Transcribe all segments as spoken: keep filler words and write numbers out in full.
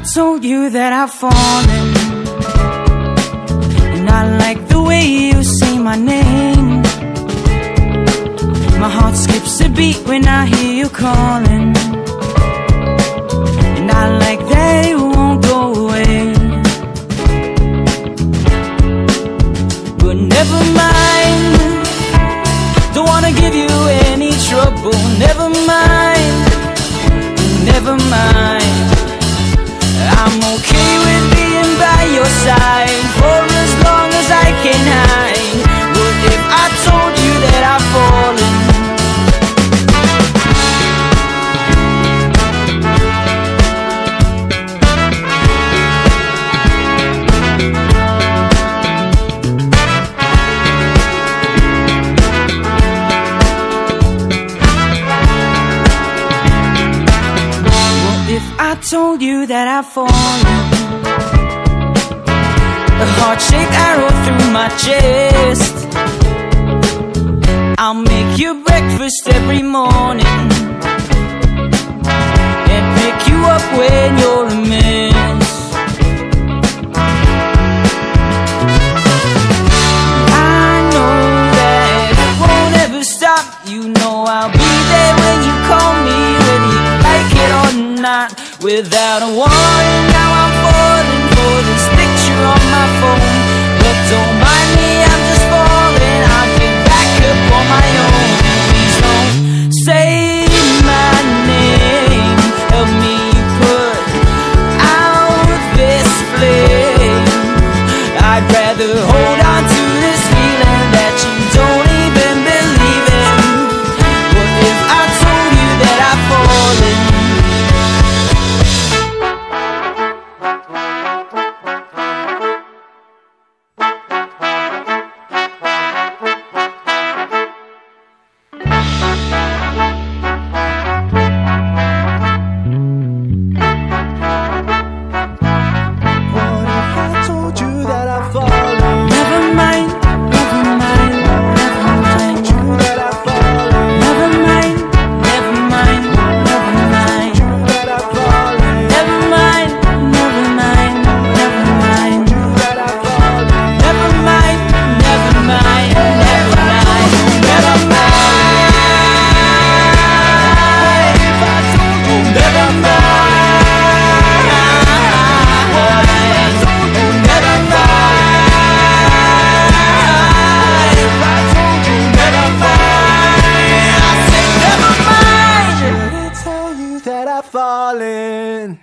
told you that I've fallen, and I like the way you say my name. My heart skips a beat when I hear you calling, and I like that it won't go away. But never mind, don't wanna give you any trouble. Never mind, never mind, I'm okay with being by your side for as long as I can hide. What if I told you that I've fallen? I told you that I've fallen, a heart-shaped arrow through my chest. I'll make you breakfast every morning and pick you up when you're a mess. I know that it won't ever stop. You know I'll be there when you call me, whether you like it or not. Without a warning, now I'm falling for this picture on my phone. But don't mind me, I'm just falling. I'll get back up on my own. Please don't say my name, help me put out this flame. I'd rather hold on to this feeling that you don't even believe in. What if I told you that I've fallen? Falling.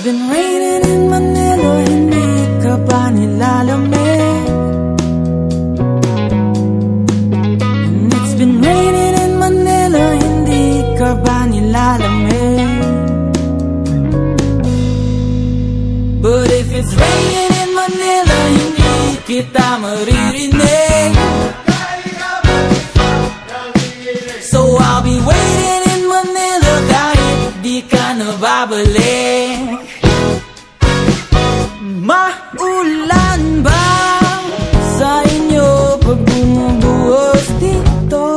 been raining in Manila, hindi ka ba nilalamig? And it's been raining in Manila, hindi ka ba nilalamig? But if it's raining in Manila, hindi kita maririnig. So I'll be waiting in Manila kahit di ka nababalik. Maulan ba sa inyo pag bumubuhos dito?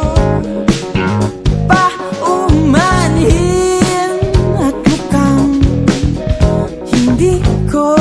Paumanhin at mukhang hindi ko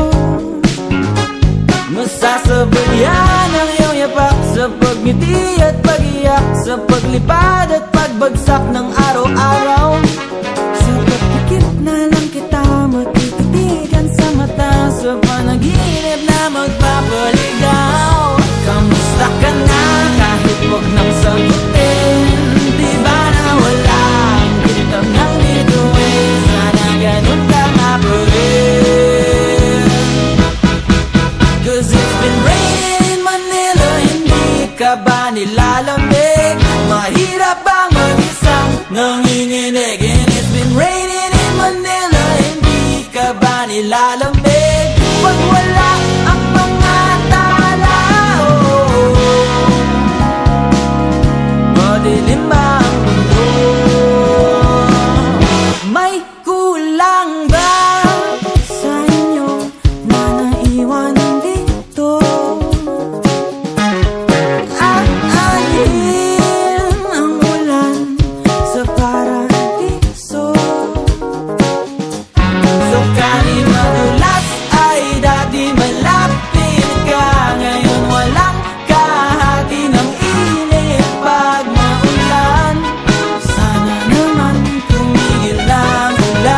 masasabayan ang iyong yapak sa pagngiti at pag-iyak, sa paglipad at pagbagsak ng araw-araw. Sa pagpikit na lang kita matititigan sa mata, sa panaginip na magpapaligaw. Kamusta ka na kahit huwag nang sagutin? Di ba na wala ang kitang nang bituin? Sana ganun ka nga pa rin. Cause it's been raining in Manila, hindi ka ba nilalamig? Mahirap bang mag-isang nanginginig? And it's been raining in Manila, hindi ka ba nilalamig? Pag wala ang mga tao, madilim ba ang mundo? May kulang ba sa inyo na naiwan dito? Aanhin ang ulan sa paradiso. So kahit madulas ay dati malapit ka, ngayon walang kahati ng init pag maulan. Sana naman tumigil ang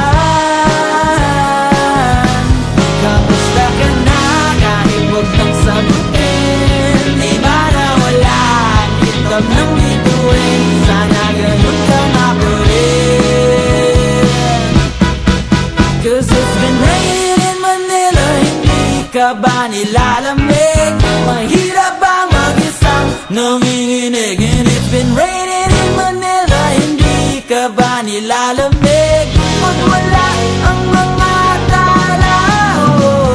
ulan. Kamusta ka na kahit huwag nang sagutin? Di ba na wala ang kitab ng bituin? Sana ganun ka nga pa rin. Cause it's been raining in Manila, hindi ka ba nilalamig? Mahirap bang mag-isang nanginginig? And it's been raining in Manila, hindi ka ba nilalamig? Pag wala ang mga tao,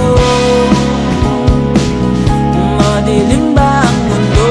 madilim ba ang mundo?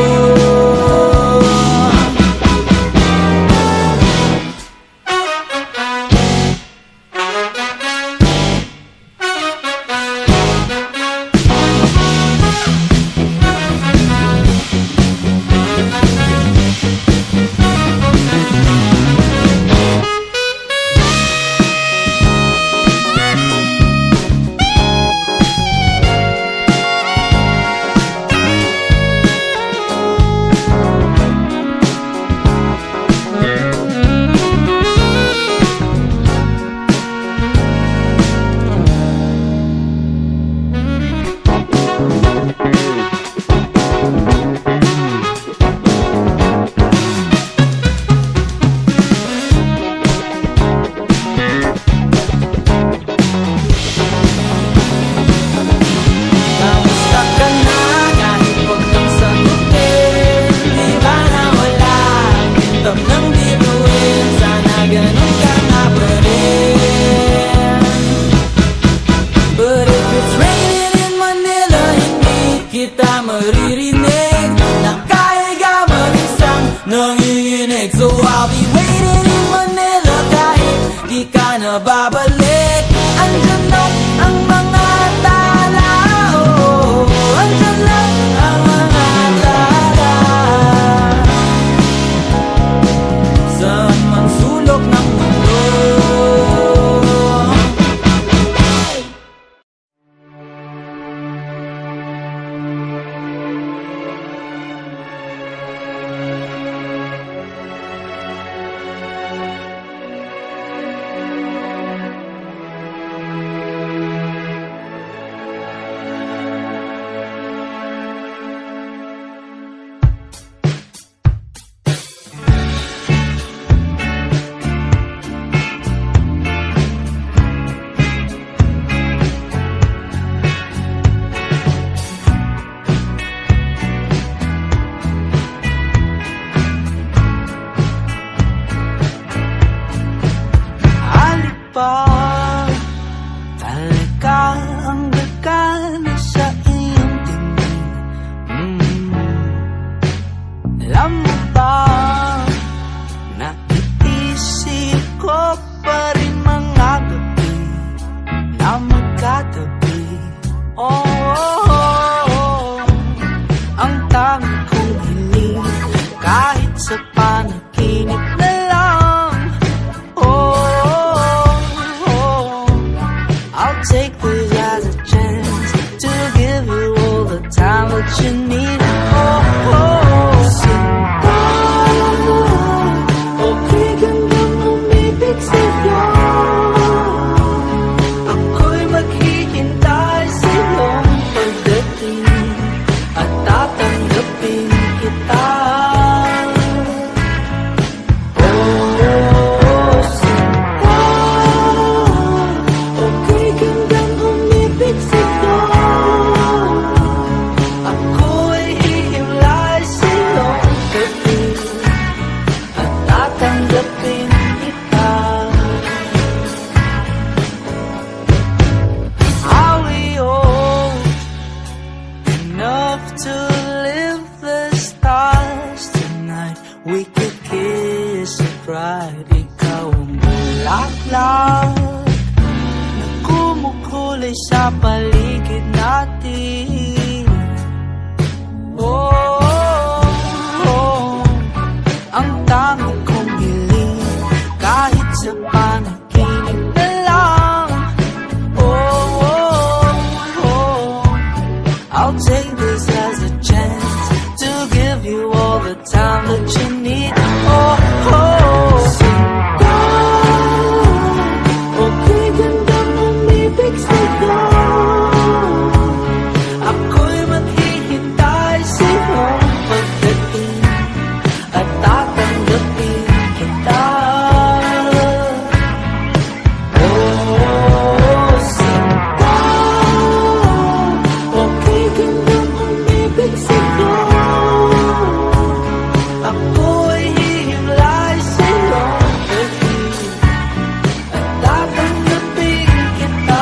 Kamusta ka na kahit huwag kang sagutin? Di ba na wala ang kitab ng bituin? Sana ganun ka nga pa rin. But if it's raining in Manila, hindi kita maririnig. Nakahiga mag-isang nanginginig. So I'll be waiting in Manila kahit di ka na babalik. Andyan lang ang mga tao, andyan lang ang mga tala, saan man sulok ng mundo. ba talaga ang gagana sa iyong tingin? mm. Alam mo ba, naiisip ko pa rin mga gabi na magkatabi. Oh, oh, oh, oh. Ang tanging kong hiling kahit sa panaginip na lang. Oh, oh, oh. I'll take this as a chance to give you all the time that you need. Oh, oh, sinta, okay gandang umibig sa'yo. Ako'y maghihintay sa iyong pagdating at tatanggapin kita. Nagkumukulay sa paligid natin. Oh, oh, oh. Ang tanging kong hiling kahit sa panaginip na lang. Oh, oh, oh. I'll take this as a chance to give you all the time that you need. Oh, oh. Ako'y maghihintay sa iyong pagdating at tatanggapin kita. Oh, sinta, okay gandang umibig sa'yo. Ako'y hihimlay sa iyong pagdating at tatanggapin kita.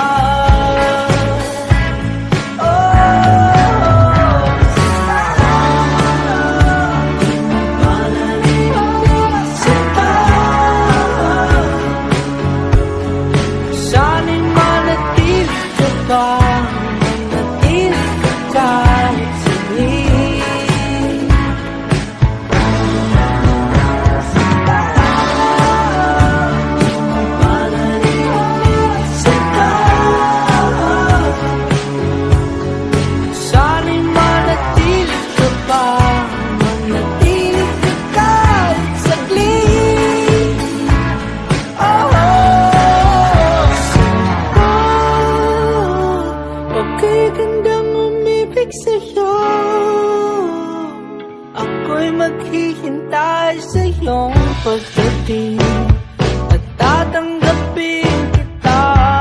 Ako'y maghihintay sa iyong pagdating at tatanggapin kita.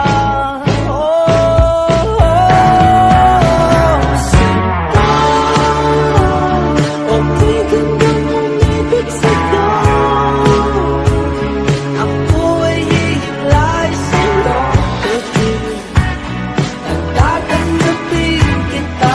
Oh, oh, sinta, okay gandang umibig sa'yo. Ako'y hihimlay sa iyong pagdating at tatanggapin kita.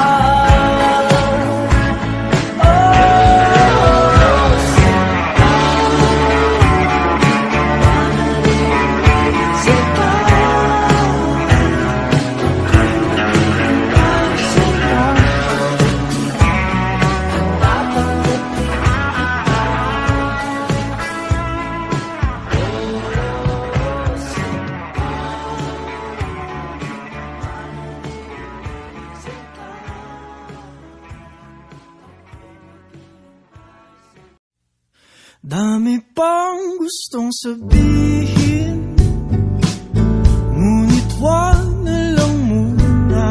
Dami pang gustong sabihin, ngunit wag na lang muna.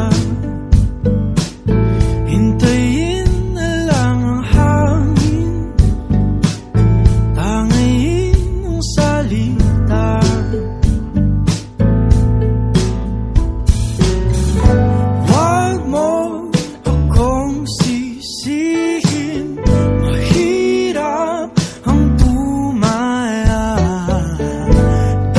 Hintayin na lang ang hangin, tangayin ang salita. Wag mo akong sisihin, mahirap ang tumaya.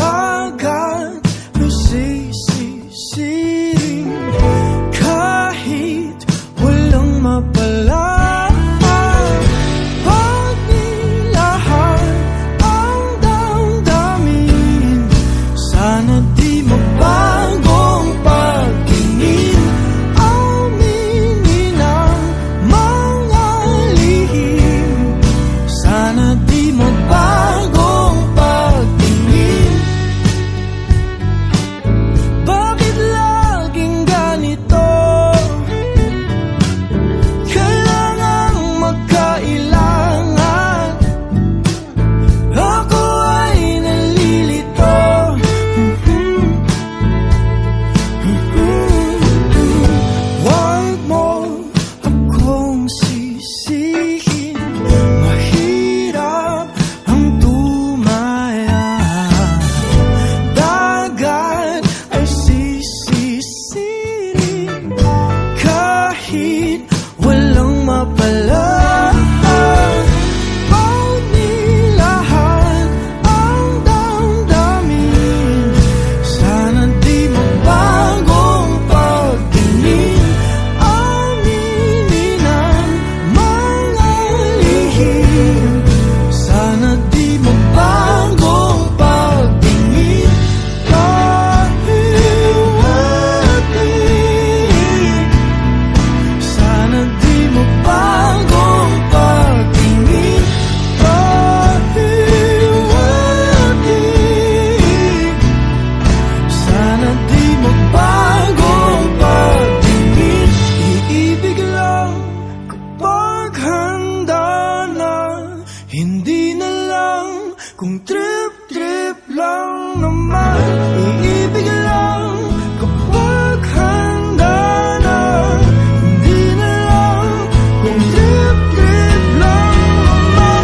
Kung trip-trip lang naman, iibig lang kapag handa na. Hindi na lang kung trip-trip lang naman,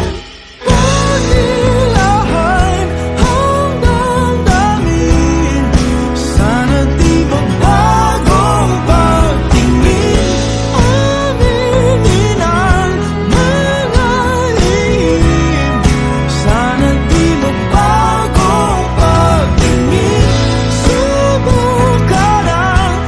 pagnilahan hanggang damin. Sana di magbagong pagtingin, aminin ang mga lihim. Sana di magbagong pagtingin, subukan ang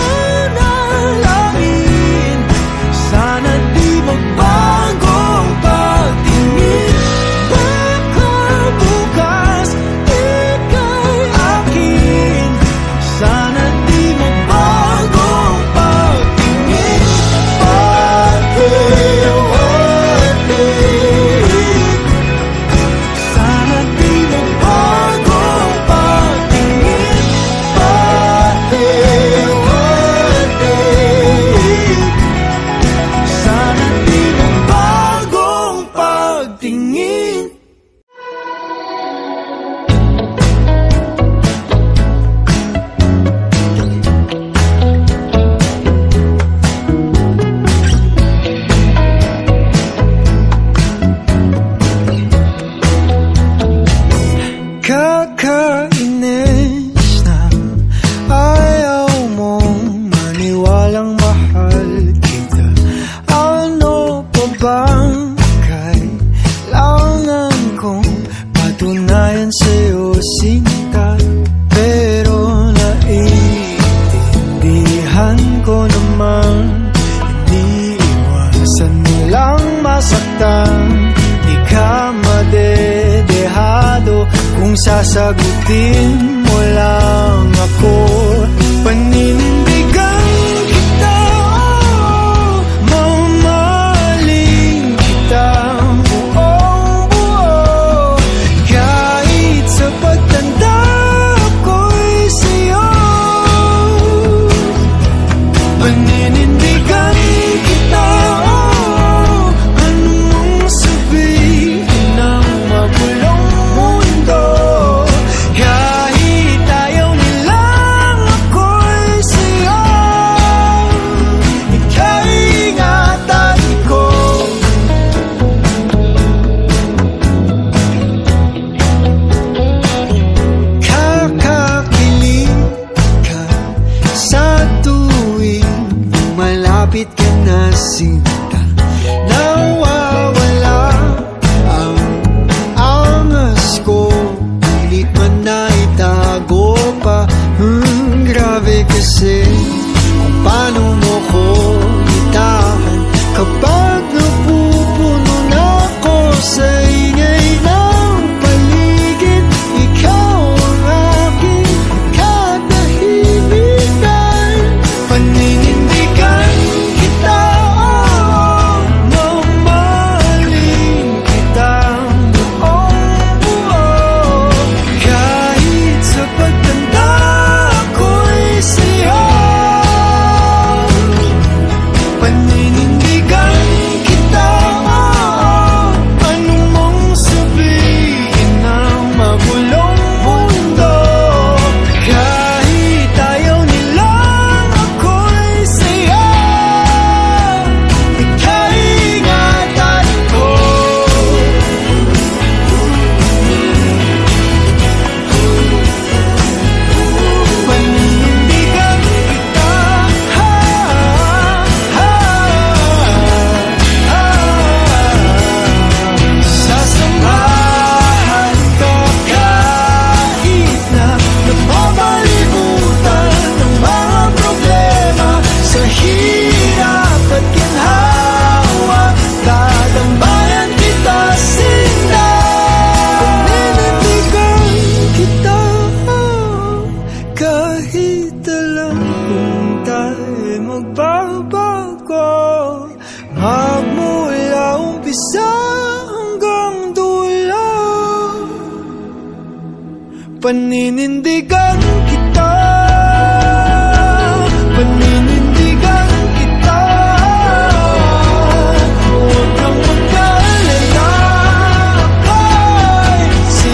manalangin. Sana di magbagong pagtingin, baka bukas ika'y akin. Sana di magbagong pagtingin, pag-iwatig. Sana di magbagong pagtingin, pag-iwatig. Sana di magbagong pagtingin. Kakainis na ayaw mong maniwalang mahal kita. Ano pa bang kailangan kong patunayan sa'yo, sinta? Pero naiintindihan ko naman, hindi iwasan mo lang masaktan. Di ka madedehado kung sasagutin mo lang ako. Paninindigan kita, mamahalin kita buong buo. Kahit sa pagtanda ko'y sa'yo, paninindigan kita. Anong sabihin ng magulong mundo, kahit ayaw nilang ako'y sa'yo, ika'y ingatan ko. Kakakilig ka sa tuwing malapit ka na, sinta. Nawawala ang angas ko, pilit man na itago pa. Hmm, grabe kasi kung paano mo ko itahan kapag napupuno na ako sa ingay ng paligid. Ikaw ang aking katahimikan. Paninindigan kita, mamahalin kita buong buo. Kahit sa pagtanda ko'y sa'yo, paninindigan kita. Anong mong sabihin ng magulong mundo, kahit ayaw nilang ako'y sa'yo, ika'y ingatan ko. Paninindigan kita, ha, ha, ha. Sasamahan ka kahit na napapalibutan ng mga problema. Sa hirap at ginhawa, tatambayan kita, sinta. Paninindigan kita, kahit alam kung tayo magbabago, magmula umpisa hanggang dulo. Paninindigan kita, paninindigan kita. Huwag kang mag-alala, ako'y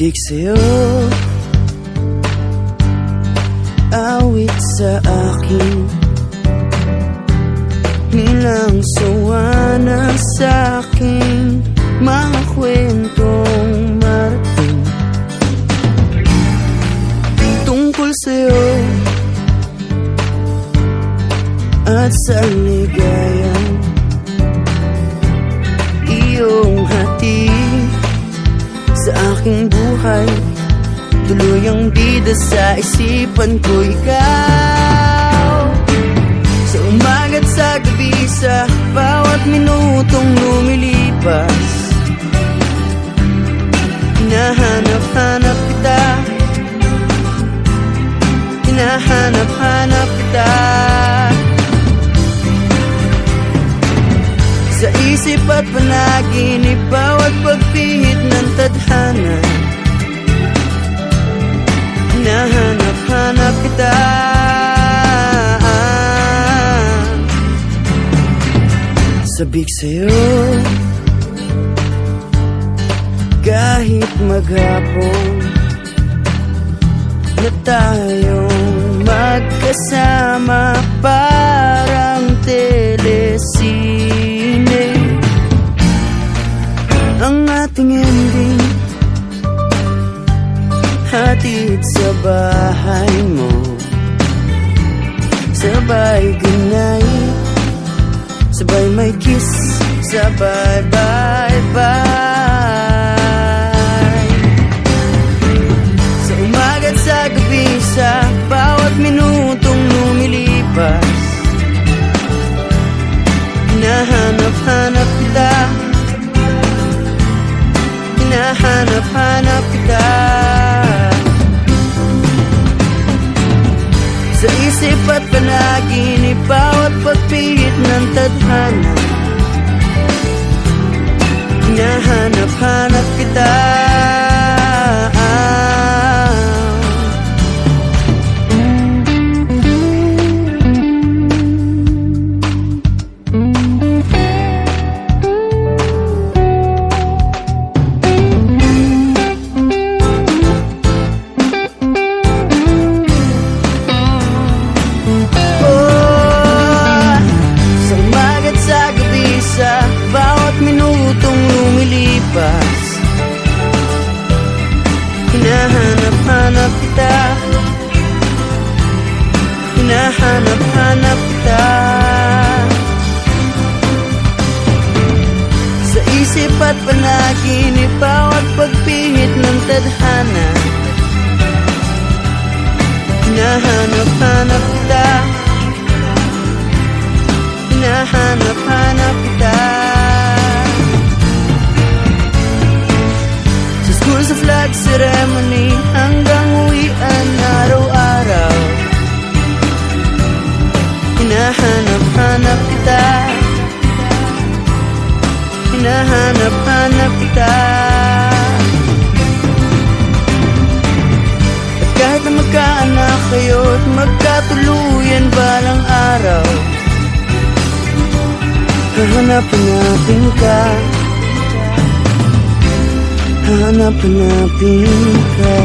Sabik sa'yo, awit sa akin, nilang sawa na sa'king mga kwentong marating tungkol sa'yo at sa ligayang iyong hatid sa aking buhay. Tuluyang bida sa isipan ko ikaw, sa umaga't sa gabi, sa bawat minutong lumilipas. Hinahanap-hanap kita, hinahanap-hanap kita, sa isip at panaginip, bawat pagpihit ng tadhana. Hinahanap-hanap kita, sabik sa'yo, kahit maghapon na tayong magkasama, parang telesine ang ating ending. Hatid sa bahay mo, sabay gunay, sabay may kiss, sabay bye bye. Sa umaga't sa gabi, sa bawat minutong lumilipas, hinahanap-hanap kita, hinahanap-hanap kita, sa isip at panaginip, bawat pagpihit ng tadhana. Hinahanap-hanap kita, hinahanap-hanap kita, hinahanap-hanap kita, sa isip at panaginip, bawat pagpihit ng tadhana. Hinahanap-hanap kita, hinahanap-hanap kita, sa flag ceremony hanggang uwian araw-araw. Hinahanap-hanap kita, hinahanap-hanap kita, at kahit na magkaanak kayo't magkatuluyan balang araw, hahanap-hanapin ka, hanap-hanapin ka.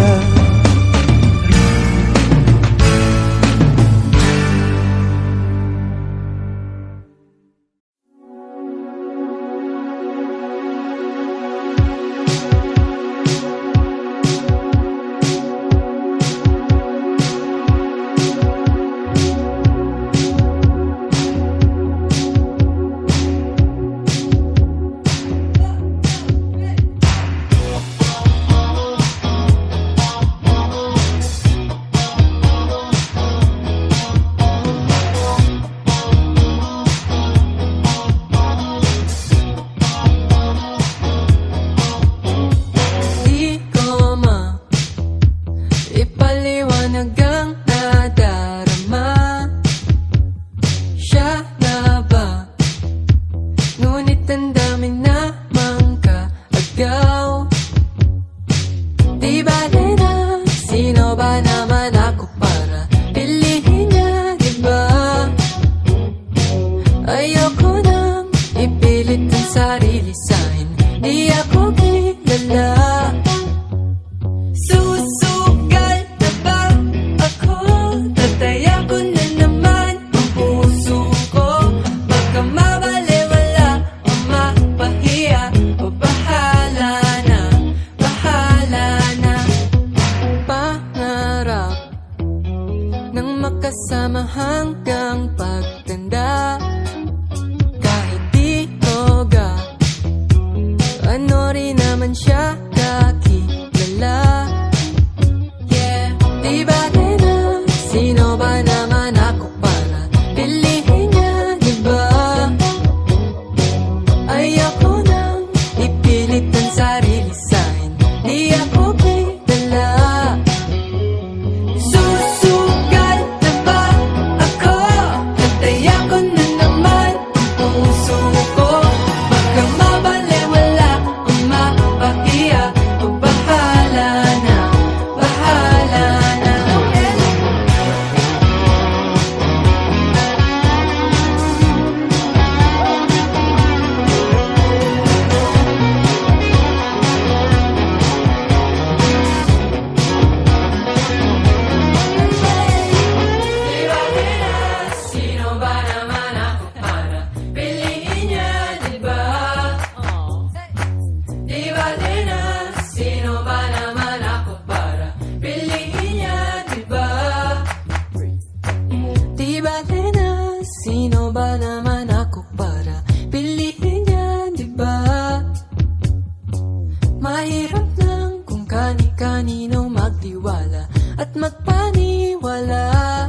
magtiwala at magpaniwala.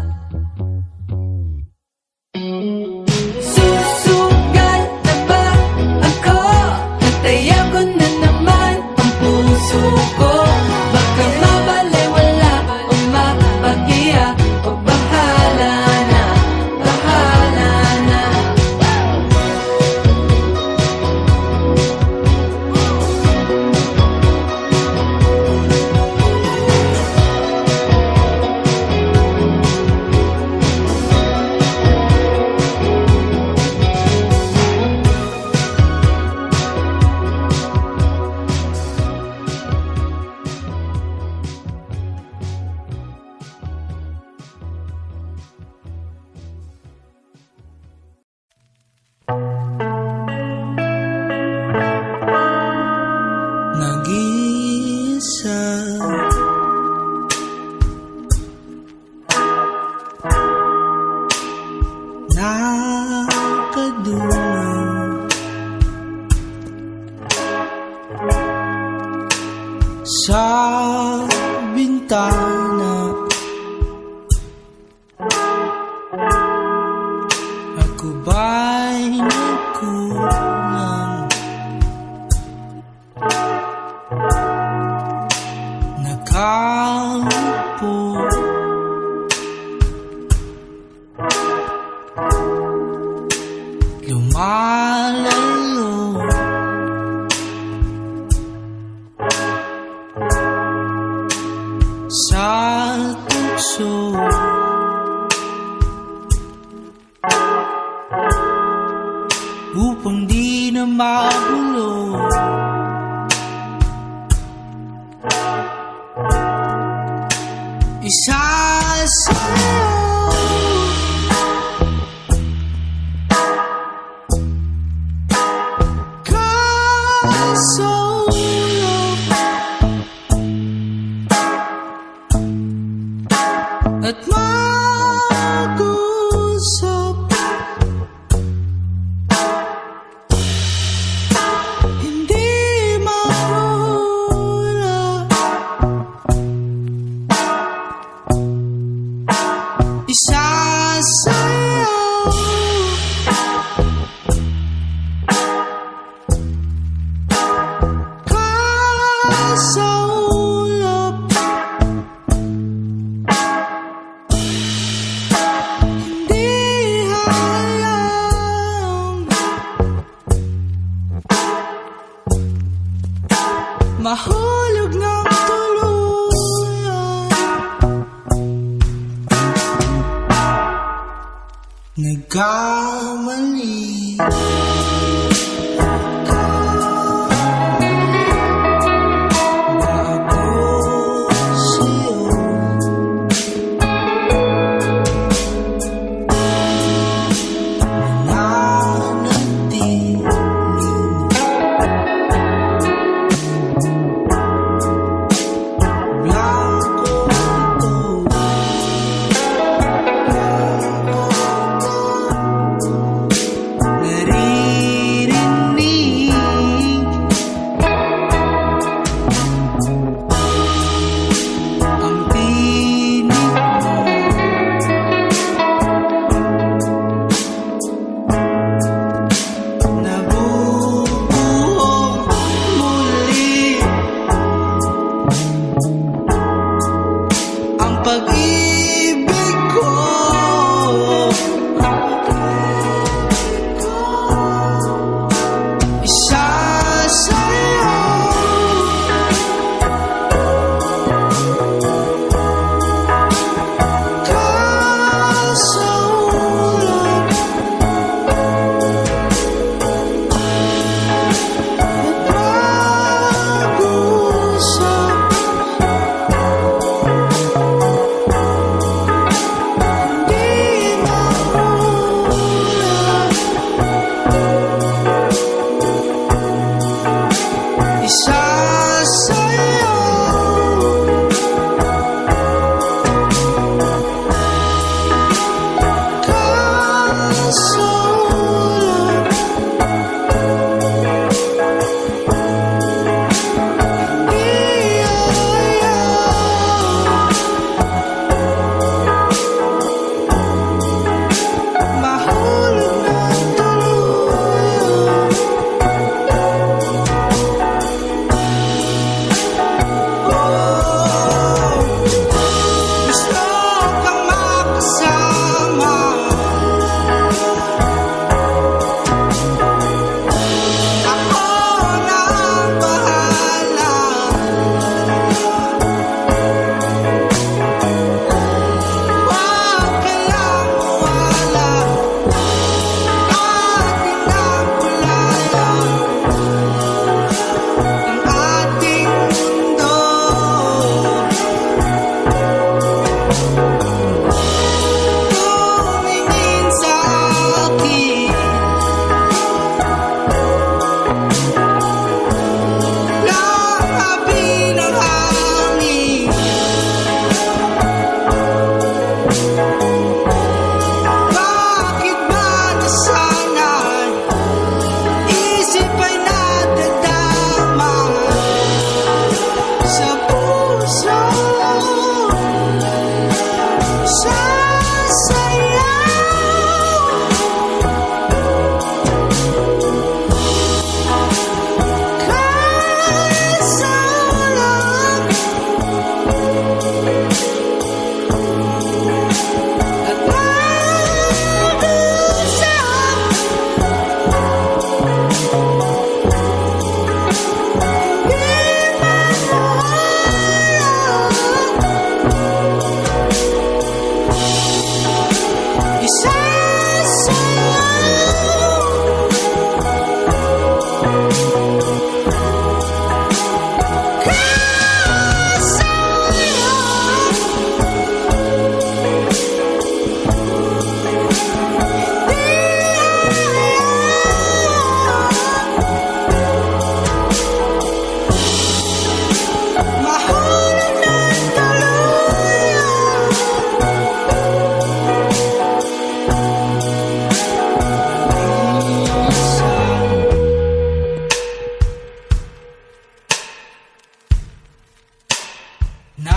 Susugal na ba ako? Hatayan ko na naman ang puso ko. Baka mabaliwala o mapahiya, o bahala na, bahala na. Nag-iisa, nakadunong sa bintana. Ako ba'y nagkulang? Nakaupo, lumalayo, sa tukso, upang di na magulo. Isa sa'yo, kasulok at mag-usap. Hindi mawala. Isa sa'yo, kasulap, hindi hayang mahulog ng tuluyan. Nagkamali pag-ibig ko. Isa sa'yo, kasulap at mag-usap.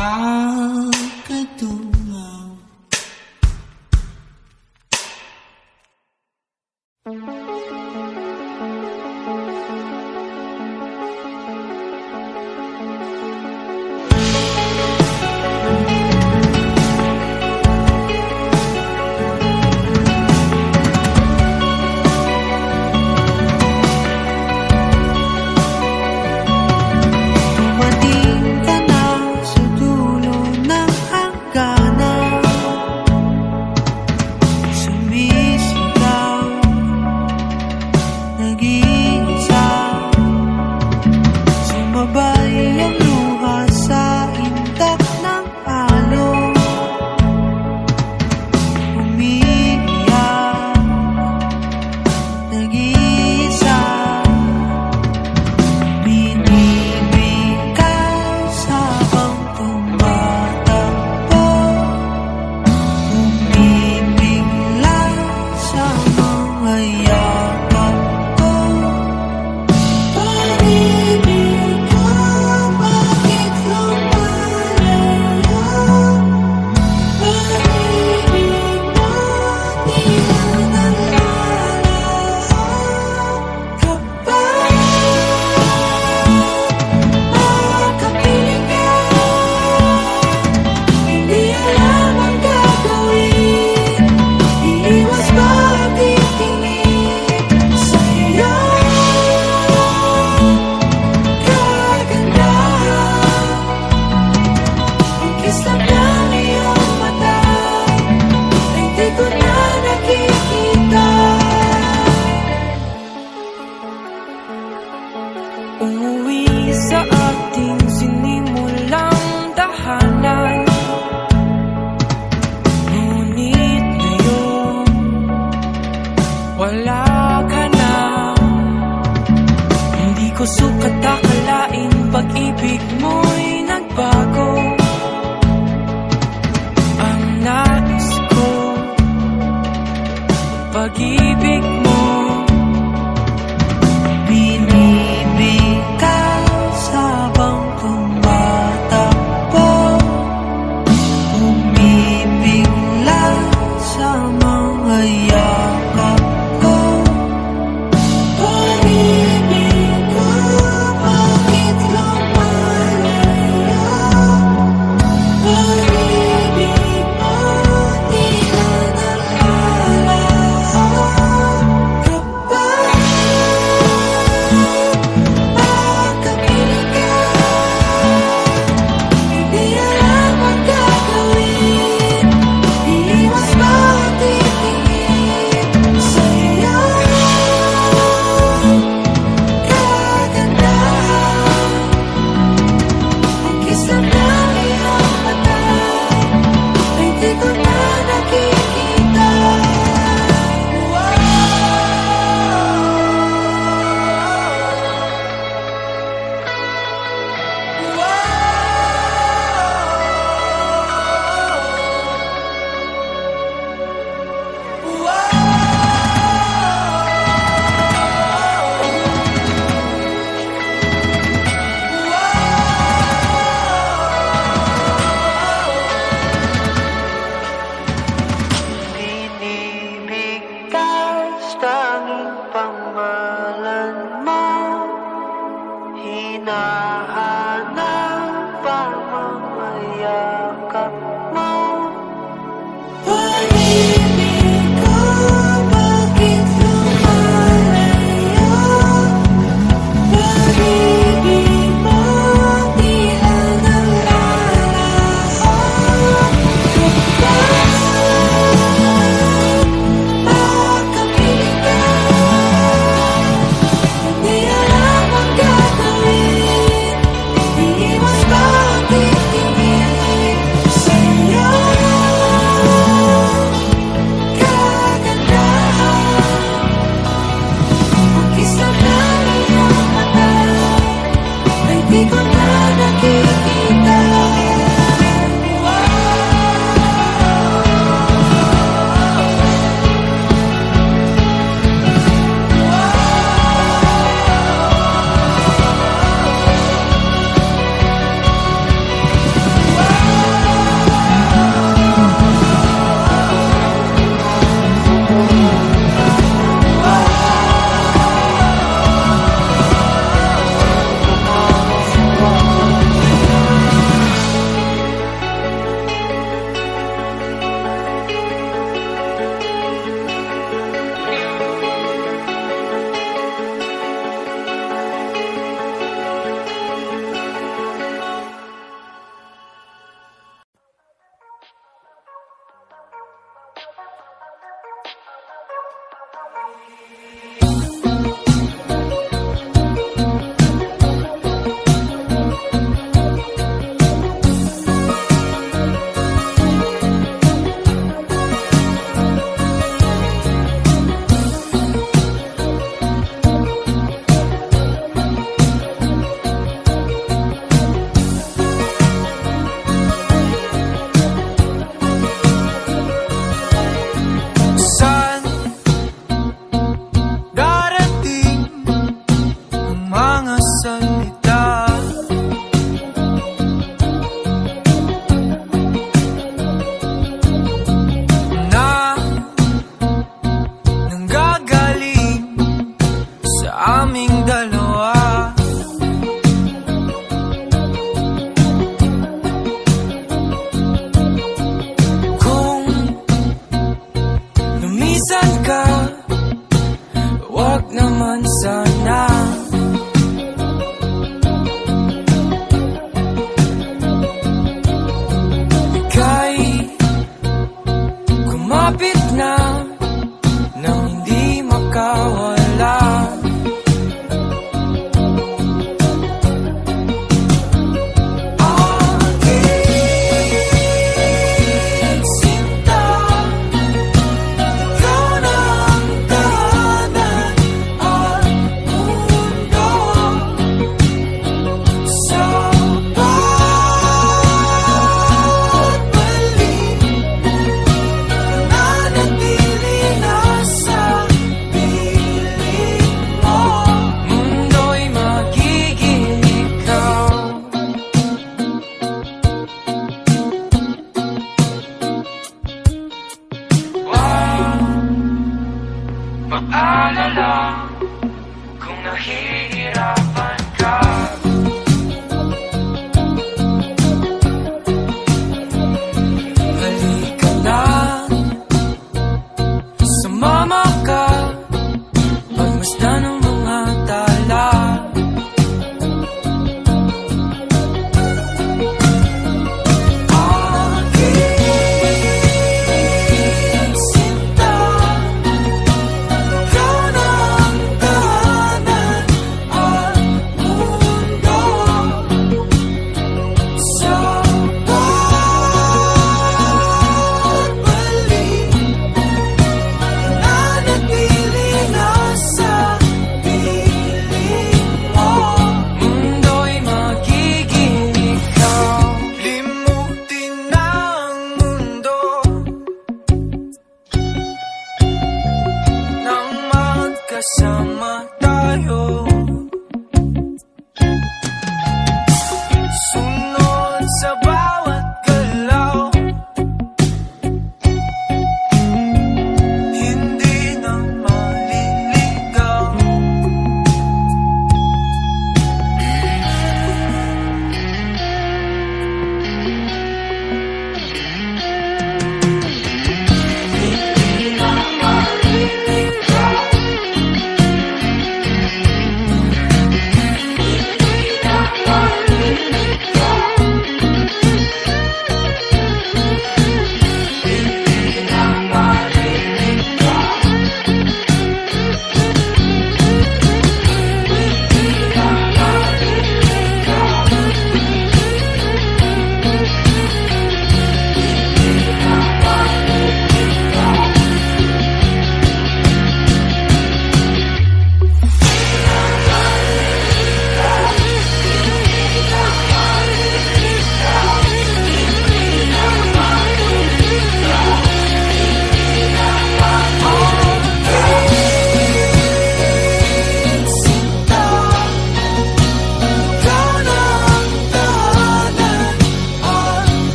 magkatumaw. Dumating ka na sa dulo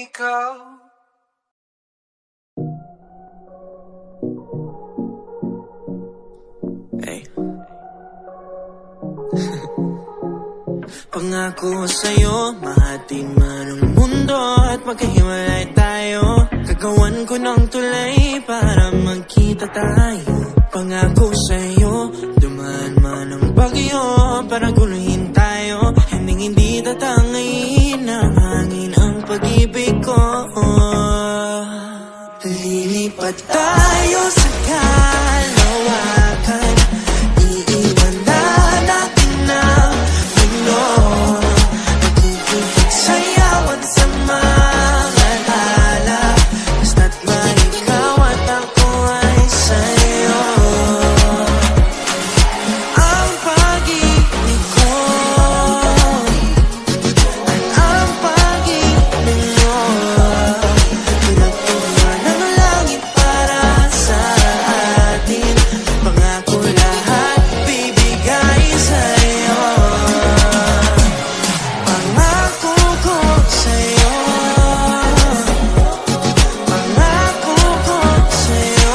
ikaw. Hey. Pangako sa'yo, mahati man ang mundo at magkahiwalay tayo. Gagawan ko ng tulay para magkita tayo. Pangako sa'yo, dumaan man ang bagyo para guluhin tayo. Hindi hindi tatangayin ng hangin ang pag-ibig ko. Lilipat tayo sa kalawakan. Iiwan na natin ang mundo. Magkikipagsayawan sa mga tala. Basta't may ikaw at ako ay sa'yo. Ang pag-ibig ko at ang pag-ibig mo. Pinagtuwa ng langit para sa atin. Pangako lahat bibigay sa'yo. Pangako ko sa'yo. Pangako ko sa'yo.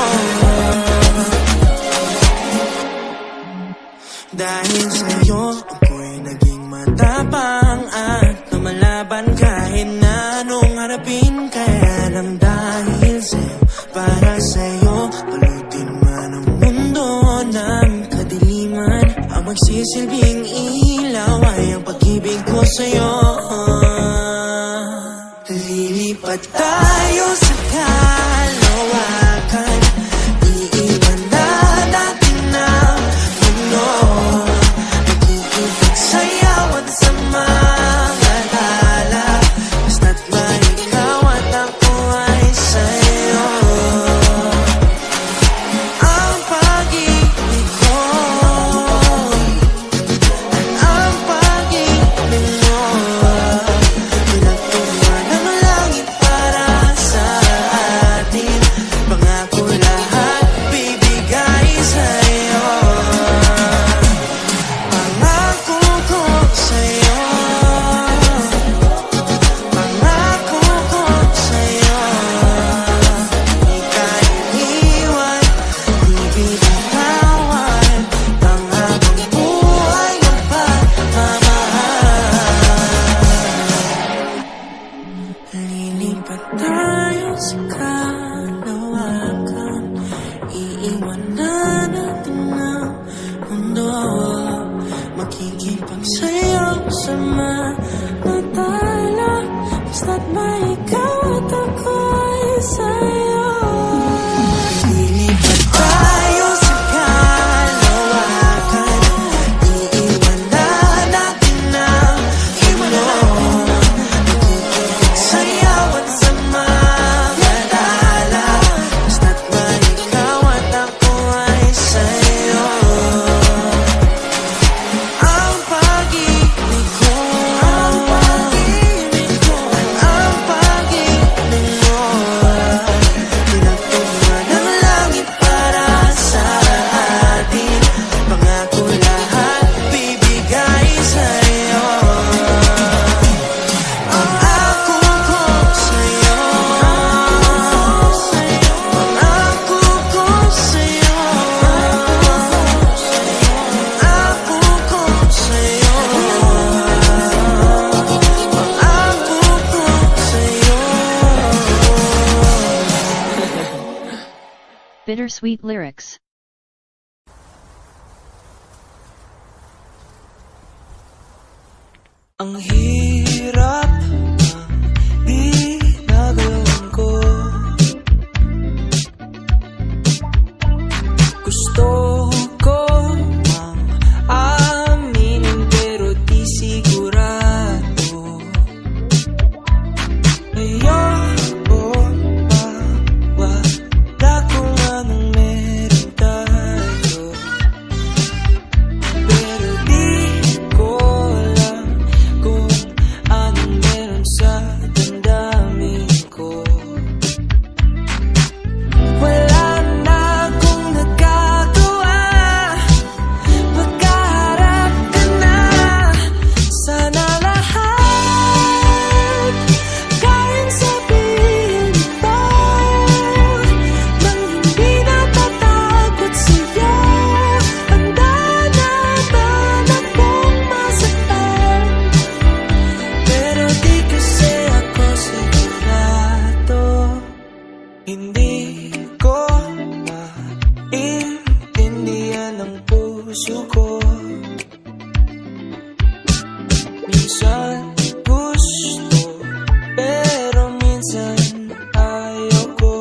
Dahil sa'yo ako'y naging matapang at lumalaban kahit na anong harapin. Kaya lang dahil sa'yo, para sa'yo, pulutin man ang mundo ng kadiliman. Ang magsisilbing ilaw ay ang pag-ibig ko sa'yo. Lilipat tayo sa kalawakan. Iiwan na natin ang mundo. Magkikipagsayawan sa mga tala. Basta't may ikaw at ako ay sa'yo. Ang pag-ibig ko at ang pag-ibig mo. Pinagtuwa ng langit para sa atin. Pangako lahat bibigay sa'yo. Pangako ko sa'yo. Pangako ko sa'yo. Di ka iiwan, di bitawan. Panghabang buhay ng pagmamahal. Lilipat tayo sa kalawakan. Iiwan na natin ang mundo. Makikipagsayaw sa mga tala. Basta't may ikaw at ako ay sa'yo. Lilipat tayo sa kalawakan. Iiwan na natin ang mundo. Makikipagsayawan sa mga tala. Basta't may ikaw at ako ay sa'yo. Ang pag-ibig ko, ang pag-ibig ko, ang pag-ibig mo. Pinagtuwa ng langit para sa atin. Pangako lahat bibigay sa'yo. Pangako ko sa'yo. Pangako ko sa'yo. Pangako ko sa'yo. Pangako ko sa'yo. Bittersweet lyrics. Ang hirap ng ginagawan ko. Gusto ko mang aminin pero di sigurado. Ayoko pa wala kung anong meron tayo. Pero di ko alam kung anong meron Hindi ko maintindihan ang puso ko. Minsan gusto, pero minsan ayoko.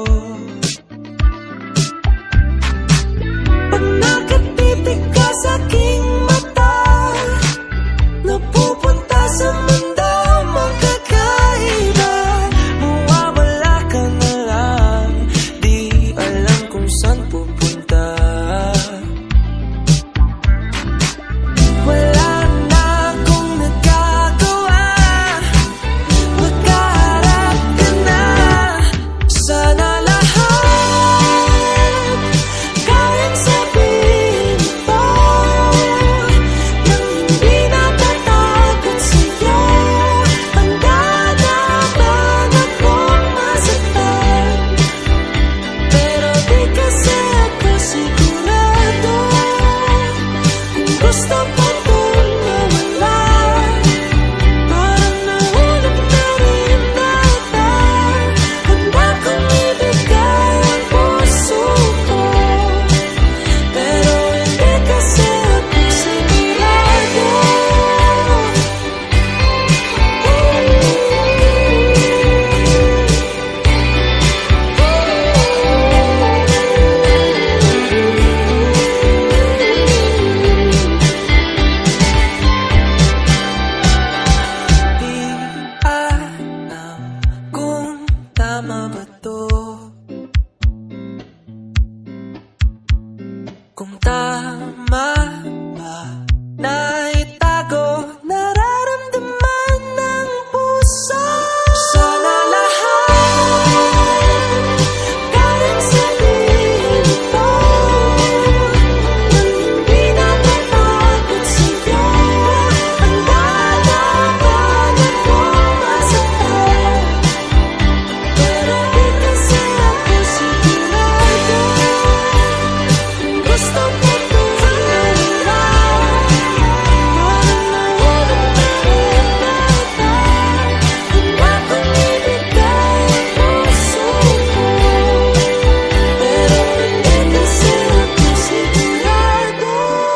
Pag nakatitig ka sa aking mata, napupunta sa mundo mong kakaiba. Mawawala ka na lang, di alam kung saan pupunta. Wala na akong nagagawa, magkaharap ka na. Sana lahat kayang sabihin mo, nang hindi natatakot sa'yo. Handa naman akong masaktan, pero di kasi ako sigurado kung gusto pa kong mawala. Parang nahulog na rin ata, handa kong ibigay ang puso ko, pero hindi kasi ako sigurado. Di alam kung tama ba to, kung tama ba na itago nararamdaman ng puso. Sana lahat kayang sabihin mo, nang hindi natatakot sa'yo. Handa naman akong masaktan, pero di kasi ako sigurado kung gusto ko kung mawala. Parang nahulog na rin ata, handa kong ibigay ang puso ko, pero hindi kasi ako sigurado.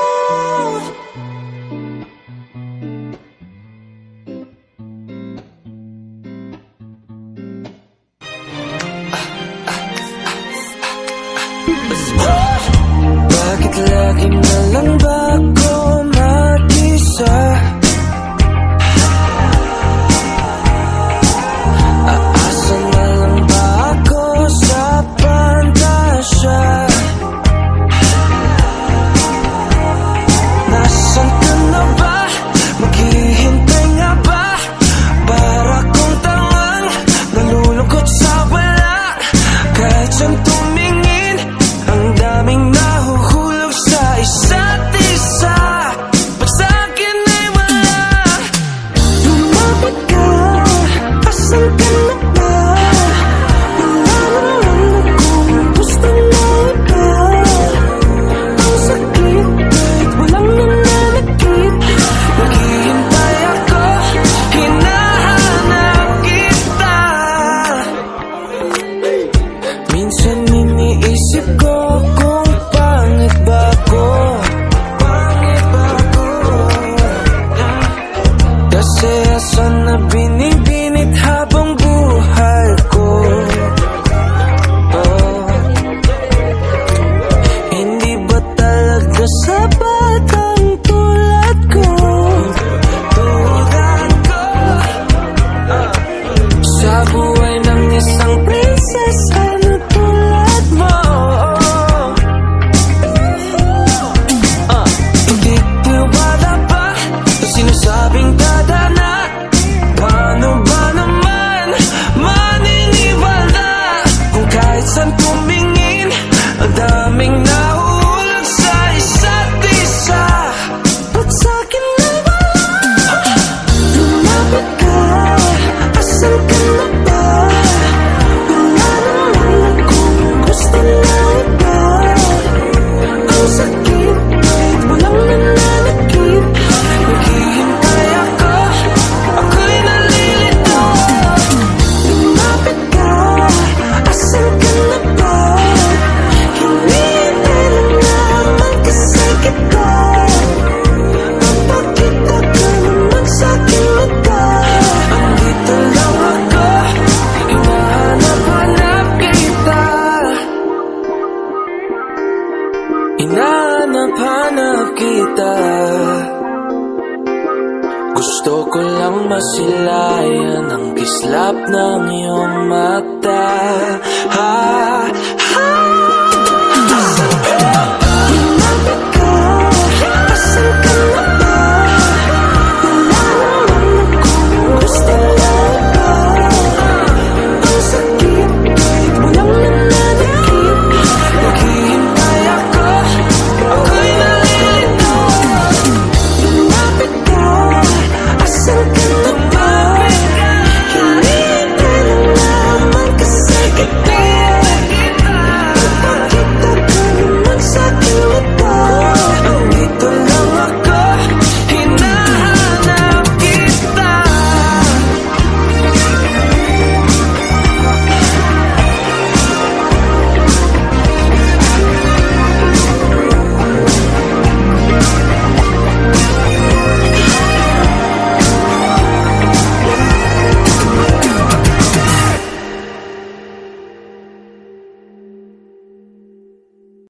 Bakit lagi na lang ba ako mag-isa? Aasa na lang ba ako sa pantasya? Nasaan ka na ba? Maghihintay nga ba? Para kong tangang nalulungkot sa wala. Kahit saan tumingin, ang daming nahuhulog sa isa't isa. Hinahanap-hanap kita, gusto ko lang masilayan ang kislap ng iyong mata. Ha,